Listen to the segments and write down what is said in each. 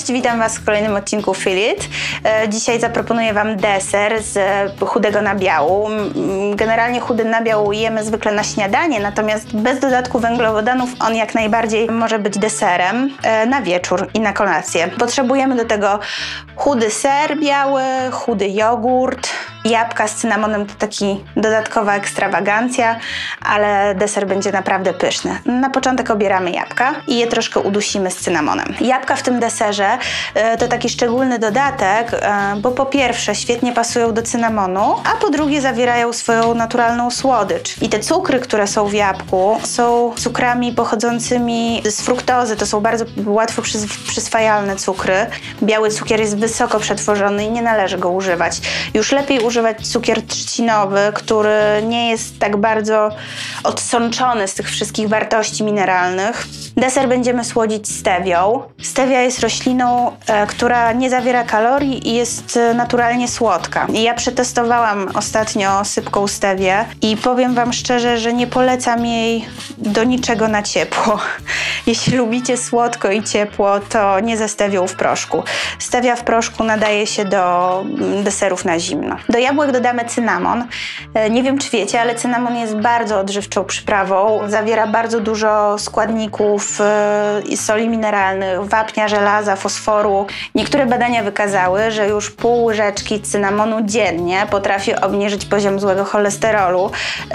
Cześć, witam Was w kolejnym odcinku Feel It. Dzisiaj zaproponuję Wam deser z chudego nabiału. Generalnie chudy nabiał jemy zwykle na śniadanie, natomiast bez dodatku węglowodanów on jak najbardziej może być deserem na wieczór i na kolację. Potrzebujemy do tego chudy ser biały, chudy jogurt, jabłka z cynamonem to taki dodatkowa ekstrawagancja, ale deser będzie naprawdę pyszny. Na początek obieramy jabłka i je troszkę udusimy z cynamonem. Jabłka w tym deserze to taki szczególny dodatek, bo po pierwsze świetnie pasują do cynamonu, a po drugie zawierają swoją naturalną słodycz. I te cukry, które są w jabłku, są cukrami pochodzącymi z fruktozy. To są bardzo łatwo przyswajalne cukry. Biały cukier jest wysoko przetworzony i nie należy go używać. Już lepiej używać cukier trzcinowy, który nie jest tak bardzo odsączony z tych wszystkich wartości mineralnych. Deser będziemy słodzić stewią. Stevia jest rośliną, która nie zawiera kalorii i jest naturalnie słodka. Ja przetestowałam ostatnio sypką stewię i powiem Wam szczerze, że nie polecam jej do niczego na ciepło. Jeśli lubicie słodko i ciepło, to nie ze stewią w proszku. Stevia w proszku nadaje się do deserów na zimno. Do jabłek dodamy cynamon. Nie wiem, czy wiecie, ale cynamon jest bardzo odżywczą przyprawą. Zawiera bardzo dużo składników, soli mineralnych, wapnia, żelaza, fosforu. Niektóre badania wykazały, że już pół łyżeczki cynamonu dziennie potrafi obniżyć poziom złego cholesterolu.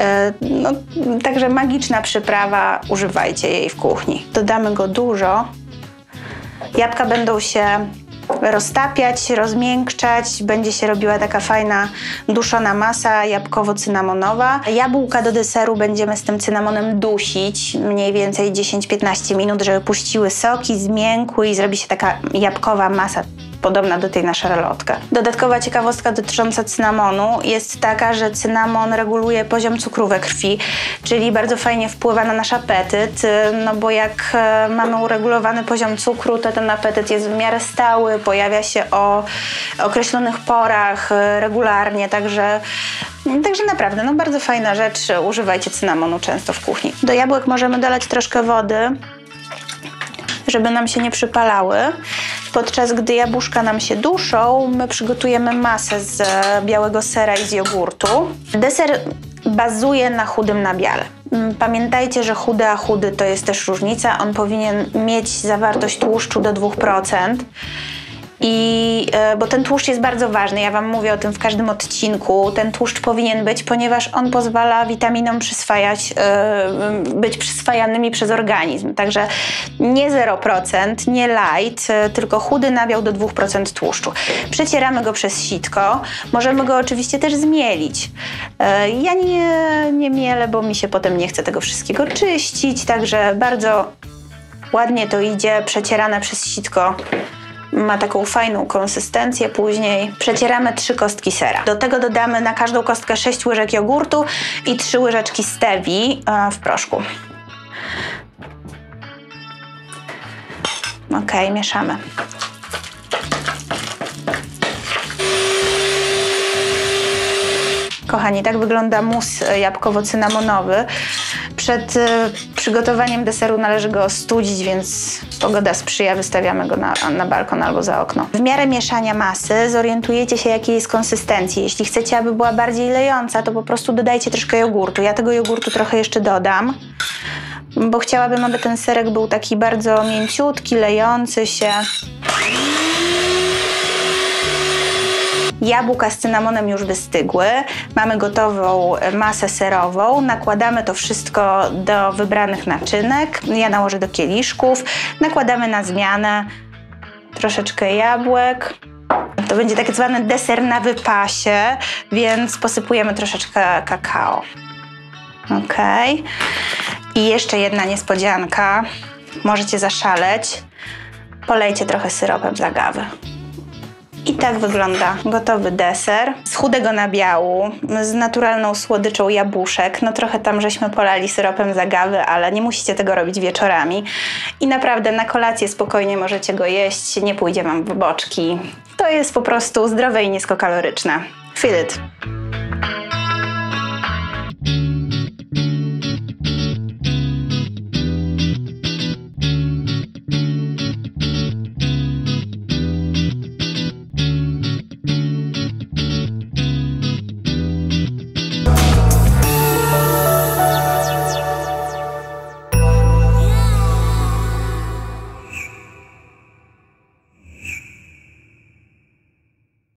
Także magiczna przyprawa, używajcie jej w kuchni. Dodamy go dużo. Jabłka będą się roztapiać, rozmiękczać, będzie się robiła taka fajna, duszona masa jabłkowo-cynamonowa. Jabłka do deseru będziemy z tym cynamonem dusić mniej więcej 10-15 minut, żeby puściły soki, zmiękły i zrobi się taka jabłkowa masa, podobna do tej na szarlotkę. Dodatkowa ciekawostka dotycząca cynamonu jest taka, że cynamon reguluje poziom cukru we krwi, czyli bardzo fajnie wpływa na nasz apetyt, no bo jak mamy uregulowany poziom cukru, to ten apetyt jest w miarę stały, pojawia się o określonych porach regularnie, także naprawdę, no bardzo fajna rzecz, używajcie cynamonu często w kuchni. Do jabłek możemy dolać troszkę wody, żeby nam się nie przypalały. Podczas gdy jabłuszka nam się duszą, my przygotujemy masę z białego sera i z jogurtu. Deser bazuje na chudym nabiale. Pamiętajcie, że chudy a chudy to jest też różnica. On powinien mieć zawartość tłuszczu do 2%. Bo ten tłuszcz jest bardzo ważny, ja Wam mówię o tym w każdym odcinku. Ten tłuszcz powinien być, ponieważ on pozwala witaminom być przyswajanymi przez organizm. Także nie 0%, nie light, tylko chudy nabiał do 2% tłuszczu. Przecieramy go przez sitko. Możemy go oczywiście też zmielić. Ja nie mielę, bo mi się potem nie chce tego wszystkiego czyścić, także bardzo ładnie to idzie, przecierane przez sitko. Ma taką fajną konsystencję później. Przecieramy 3 kostki sera. Do tego dodamy na każdą kostkę 6 łyżek jogurtu i 3 łyżeczki stevii w proszku. Ok, mieszamy. Kochani, tak wygląda mus jabłkowo-cynamonowy. Przed przygotowaniem deseru należy go ostudzić, więc pogoda sprzyja, wystawiamy go na balkon albo za okno. W miarę mieszania masy zorientujecie się, jakiej jest konsystencji. Jeśli chcecie, aby była bardziej lejąca, to po prostu dodajcie troszkę jogurtu. Ja tego jogurtu trochę jeszcze dodam, bo chciałabym, aby ten serek był taki bardzo mięciutki, lejący się. Jabłka z cynamonem już wystygły, mamy gotową masę serową, nakładamy to wszystko do wybranych naczynek, ja nałożę do kieliszków, nakładamy na zmianę troszeczkę jabłek. To będzie tak zwany deser na wypasie, więc posypujemy troszeczkę kakao. Ok. I jeszcze jedna niespodzianka, możecie zaszaleć, polejcie trochę syropem z agawy. I tak wygląda gotowy deser z chudego nabiału, z naturalną słodyczą jabłuszek. No trochę tam żeśmy polali syropem z agawy, ale nie musicie tego robić wieczorami. I naprawdę na kolację spokojnie możecie go jeść, nie pójdzie Wam w boczki. To jest po prostu zdrowe i niskokaloryczne. Feel it!